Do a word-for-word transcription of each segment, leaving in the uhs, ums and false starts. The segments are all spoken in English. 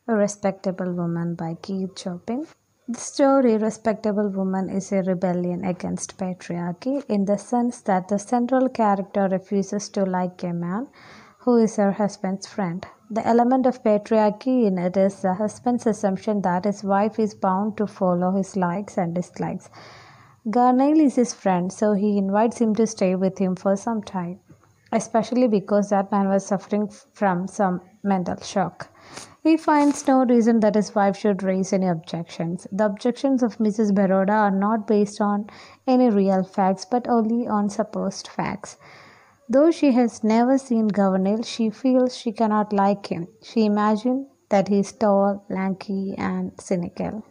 A Respectable Woman by Keith Chopin. The story Respectable Woman is a rebellion against patriarchy in the sense that the central character refuses to like a man who is her husband's friend. The element of patriarchy in it is the husband's assumption that his wife is bound to follow his likes and dislikes. Garnale is his friend, so he invites him to stay with him for some time, especially because that man was suffering from some mental shock. He finds no reason that his wife should raise any objections. The objections of Missus Baroda are not based on any real facts but only on supposed facts. Though she has never seen Governale, she feels she cannot like him. She imagines that he is tall, lanky, and cynical.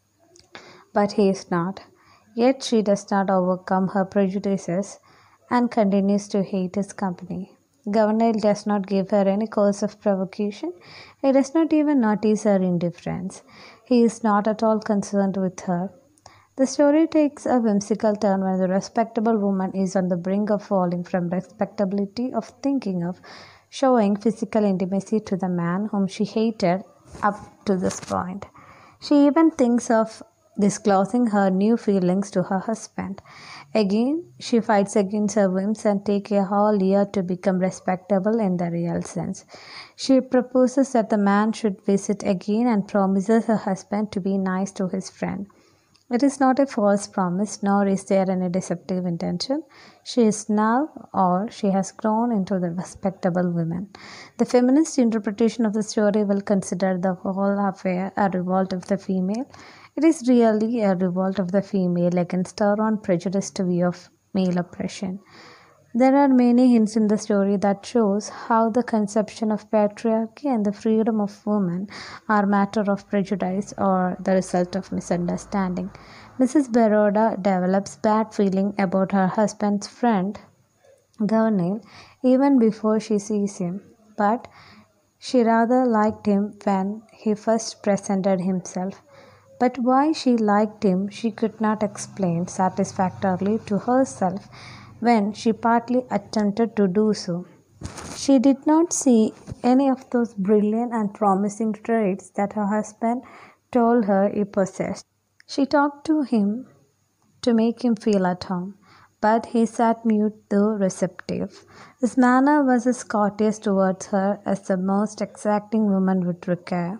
But he is not. Yet she does not overcome her prejudices and continues to hate his company. Governale does not give her any cause of provocation. He does not even notice her indifference. He is not at all concerned with her. The story takes a whimsical turn when the respectable woman is on the brink of falling from respectability of thinking of showing physical intimacy to the man whom she hated up to this point. She even thinks of disclosing her new feelings to her husband. Again, she fights against her whims and takes a whole year to become respectable in the real sense. She proposes that the man should visit again and promises her husband to be nice to his friend. It is not a false promise, nor is there any deceptive intention. She is now, or she has grown into the respectable woman. The feminist interpretation of the story will consider the whole affair a revolt of the female. It is really a revolt of the female against her own prejudiced view of male oppression. There are many hints in the story that shows how the conception of patriarchy and the freedom of women are matter of prejudice or the result of misunderstanding. Missus Baroda develops bad feeling about her husband's friend, Governale, even before she sees him, but she rather liked him when he first presented himself. But why she liked him she could not explain satisfactorily to herself when she partly attempted to do so. She did not see any of those brilliant and promising traits that her husband told her he possessed. She talked to him to make him feel at home, but he sat mute though receptive. His manner was as courteous towards her as the most exacting woman would require.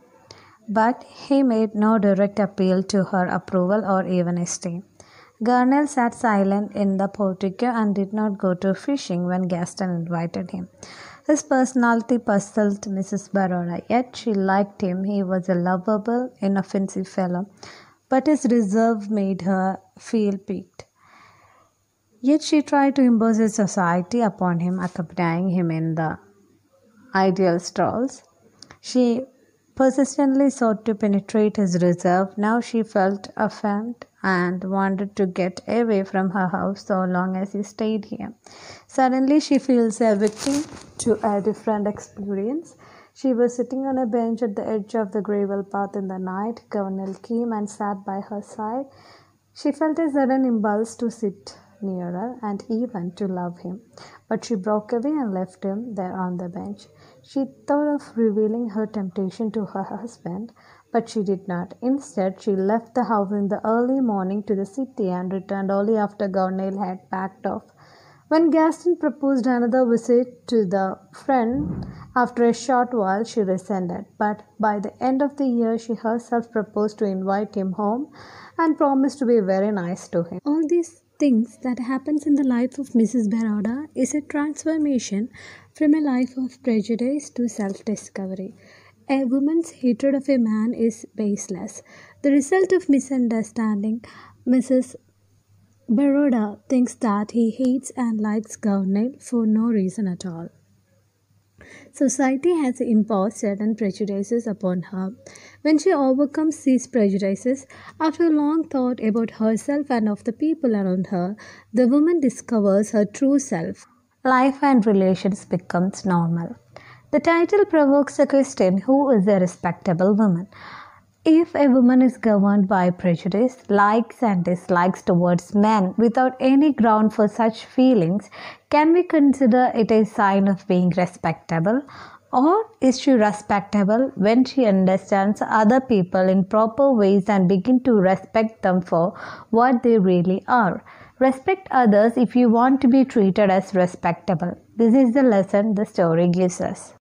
But he made no direct appeal to her approval or even esteem. Garnale sat silent in the portico and did not go to fishing when Gaston invited him. His personality puzzled Missus Baroda, yet she liked him. He was a lovable, inoffensive fellow, but his reserve made her feel piqued. Yet she tried to impose his society upon him, accompanying him in the ideal strolls. She persistently sought to penetrate his reserve. Now she felt offended and wanted to get away from her house so long as he stayed here. Suddenly she feels a victim to a different experience. She was sitting on a bench at the edge of the gravel path in the night. Governale came and sat by her side. She felt a sudden impulse to sit nearer and even to love him, but she broke away and left him there on the bench. She thought of revealing her temptation to her husband, but she did not. Instead, she left the house in the early morning to the city and returned only after Governale had packed off. When Gaston proposed another visit to the friend, after a short while she resented, but by the end of the year she herself proposed to invite him home and promised to be very nice to him. All these things that happens in the life of Missus Baroda is a transformation from a life of prejudice to self-discovery. A woman's hatred of a man is baseless. The result of misunderstanding, Missus Baroda thinks that he hates and likes Governale for no reason at all. Society has imposed certain prejudices upon her. When she overcomes these prejudices, after long thought about herself and of the people around her, the woman discovers her true self. Life and relations becomes normal. The title provokes the question, who is a respectable woman? If a woman is governed by prejudice, likes and dislikes towards men without any ground for such feelings, can we consider it a sign of being respectable? Or is she respectable when she understands other people in proper ways and begin to respect them for what they really are? Respect others if you want to be treated as respectable. This is the lesson the story gives us.